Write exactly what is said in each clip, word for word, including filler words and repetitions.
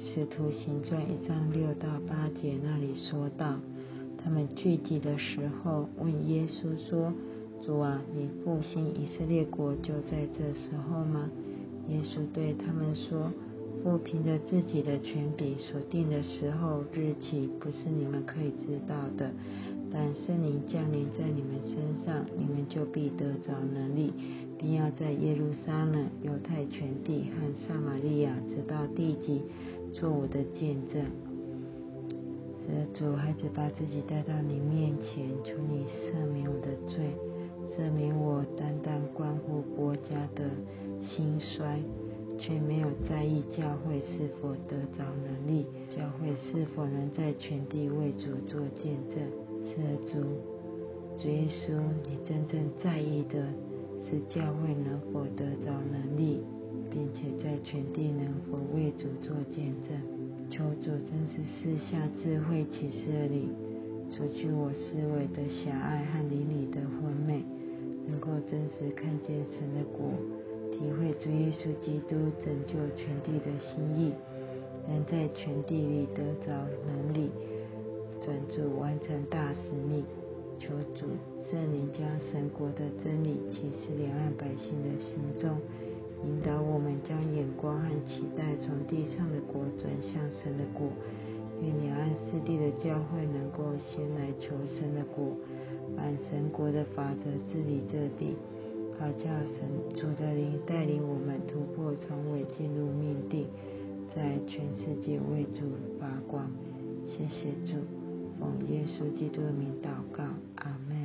使徒行传一章六到八节那里说道，他们聚集的时候问耶稣说，主啊，你复兴以色列国就在这时候吗？耶稣对他们说，父凭着自己的权柄所定的时候日期，不是你们可以知道的，但圣灵降临在你们身上，你们就必得着能力，并要在耶路撒冷、犹太全地和撒玛利亚直到地极做我的见证。是的，主，孩子把自己带到你面前，求你赦免我的罪，赦免我单单关乎国家的兴衰，却没有在意教会是否得着能力，教会是否能在全地为主做见证。是的，主，主耶稣，你真正在意的是教会能否得着能力，并且在全地能否为主做见证。求主真是赐下智慧启示的灵，除去我思维的狭隘和灵里的昏昧，能够真实看见神的国，体会主耶稣基督拯救全地的心意，能在全地里得着能力，专注完成大使命。求主圣灵将神国的真理启示两岸百姓的心中，引导我们将眼光和期待从地上的国转向神的国。愿两岸四地的教会能够先来求神的国，按神国的法则治理这地，好叫神主的灵带领我们突破重围，进入命定，在全世界为主发光。谢谢主，奉耶稣基督的名祷告，阿们。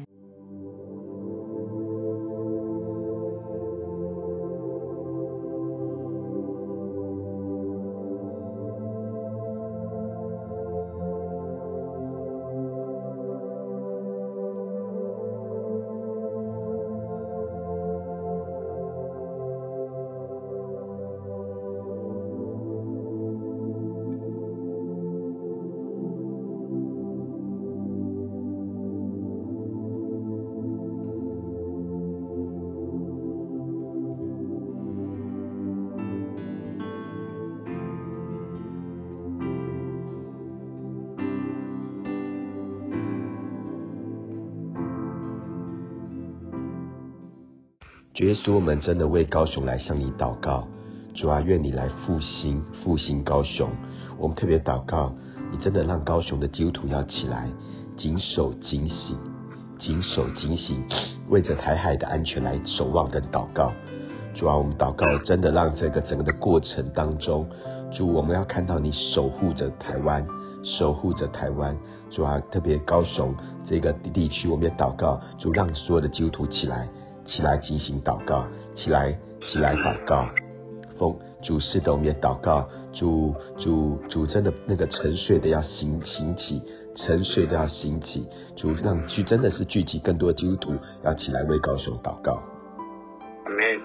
主耶稣，我们真的为高雄来向你祷告，主啊，愿你来复兴复兴高雄。我们特别祷告，你真的让高雄的基督徒要起来，谨守警醒，谨守警醒，为着台海的安全来守望跟祷告。主啊，我们祷告，真的让这个整个的过程当中，主，我们要看到你守护着台湾，守护着台湾。主啊，特别高雄这个地区，我们也祷告，主，让所有的基督徒起来。起来进行祷告，起来起来祷告。奉主是的，我们也祷告，主主主真的那个沉睡的要醒醒起，沉睡的要醒起。主让聚真的是聚集更多的基督徒要起来为高雄祷告。 阿们。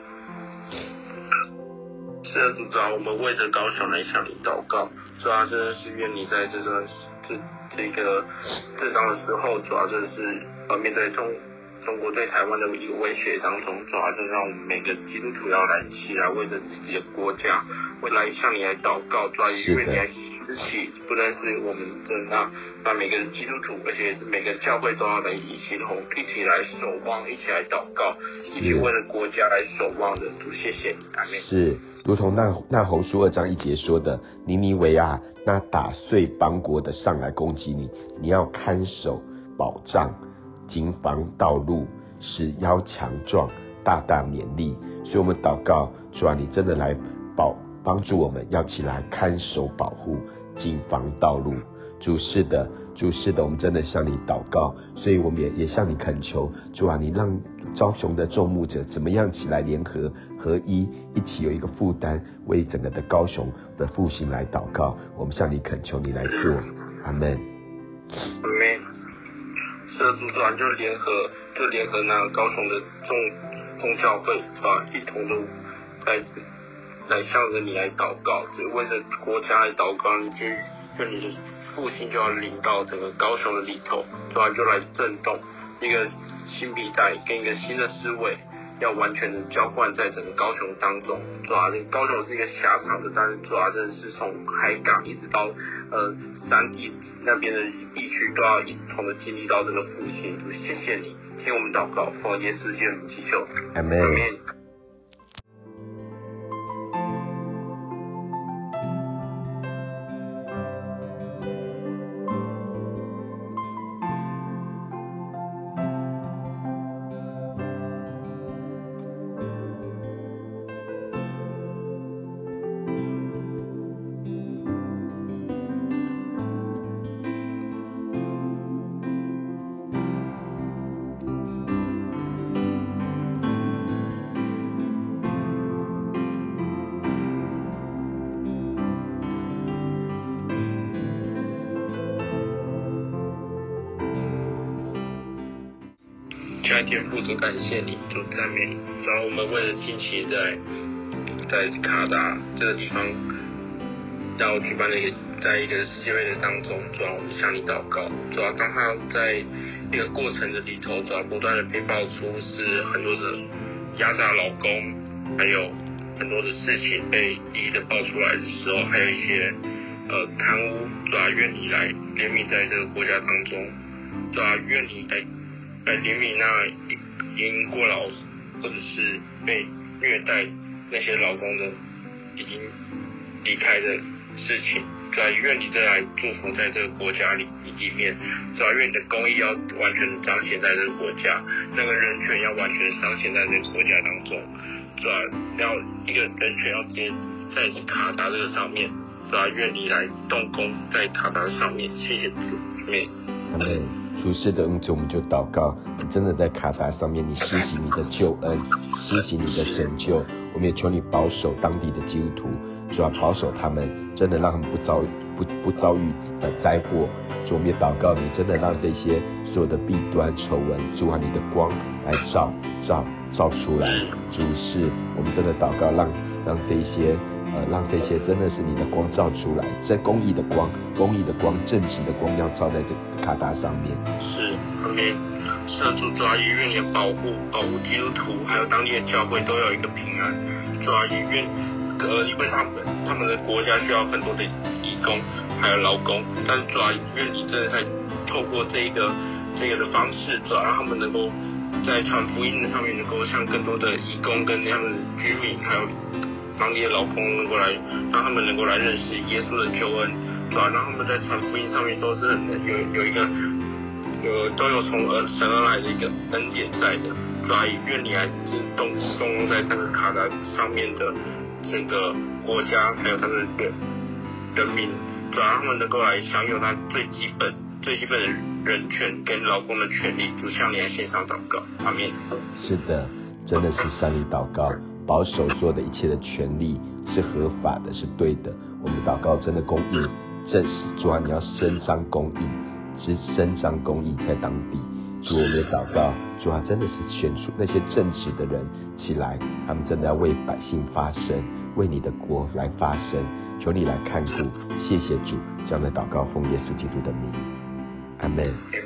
是的，主啊，我们为着高雄来向你祷告。主啊，真的是愿你在这段这这个这章的时候，主啊，真的是呃面对中。中国对台湾的一个威胁当中，主要就让我们每个基督徒要来起来，为着自己的国家，为来向你来祷告，主要也愿你来兴起，不但是我们这那那每个基督徒，而且是每个教会都要来一起同一起来守望，一起来祷告，一起为了国家来守望的。主，谢谢你，阿们。 是，如同那那红书二章一节说的，尼尼维亚那打碎邦国的上来攻击你，你要看守保障。谨防道路，使腰强壮，大大勉励。所以我们祷告，主啊，你真的来保帮助我们，要起来看守保护，谨防道路。主是的，主是的，我们真的向你祷告，所以我们也也向你恳求，主啊，你让高雄的众牧者怎么样起来联合合一，一起有一个负担，为整个的高雄的复兴来祷告。我们向你恳求，你来做，阿们。 阿们。是的，主啊，就联合就联合那个高雄的众众教会啊，一同的在来向着你来祷告，就为着国家来祷告，你就愿你的复兴就要临到整个高雄的里头，主啊，就来震动一个新皮带跟一个新的思维， 要完全的浇灌在整个高雄当中。主啊，高雄是一个狭长的，但是主啊，真的是从海港一直到呃山地那边的地区，都要一同的经历到这个复兴。主，谢谢你，听我们祷告，奉耶稣基督的名祈求， 阿们。 阿们。亲爱的天父，主感谢你，主赞美你。主要我们为了近期在在卡达这个地方要举办的一个在一个世界杯的当中，主要我们向你祷告。主要当他在一个过程的里头，主要不断的被爆出是很多的压榨劳工，还有很多的事情被一一的爆出来的时候，还有一些呃贪污，主要愿你来怜悯在这个国家当中，主要愿你来。来怜悯那因过劳或者是被虐待那些劳工的已经离开的事情，主要愿你再来祝福在这个国家里里面，主要愿你的公义要完全的彰显在这个国家，那个人权要完全的彰显在这个国家当中，主要要一个人权要直接在卡达这个上面，主要愿你来动工在卡达上面，谢谢主，阿们。 阿们。主是的恩主，我们就祷告，你真的在卡达上面，你施行你的救恩，施行你的拯救，我们也求你保守当地的基督徒，主要保守他们，真的让他们不遭不不遭遇呃灾祸。主，我们也祷告你，真的让这些所有的弊端丑闻，主啊，你的光来照照照出来。主是，我们真的祷告，让让这些。呃，让这些真的是你的光照出来，这公义的光，公义的光，正直的光要照在这个卡达上面。 是，阿们。是的，主，主啊，也愿你的保护，保护基督徒，还有当地的教会都有一个平安。主啊，也愿，呃，因为他们他们的国家需要很多的义工，还有劳工，但是主啊，愿你真的在透过这个这个的方式，主啊，让他们能够在传福音的上面，能够向更多的义工跟他们的居民，还有当地的劳工能够来，让他们能够来认识耶稣的救恩，主要让他们在传福音上面都是很有有一个有都有从呃神而来的一个恩典在的，主要愿你来动动用在这个卡达上面的这个国家，还有他们的人民，主要让他们能够来享有他最基本最基本的人权跟劳工的权利。主，向你来献上祷告，阿们。 是的，真的是向你祷告。保守所有的一切的权利是合法的，是对的。我们祷告真的公义，正是主啊，你要伸张公义，是伸张公义在当地。主，我们也祷告，主啊，真的是选出那些正直的人起来，他们真的要为百姓发声，为你的国来发声。求你来看顾，谢谢主，这样的祷告奉耶稣基督的名，阿们。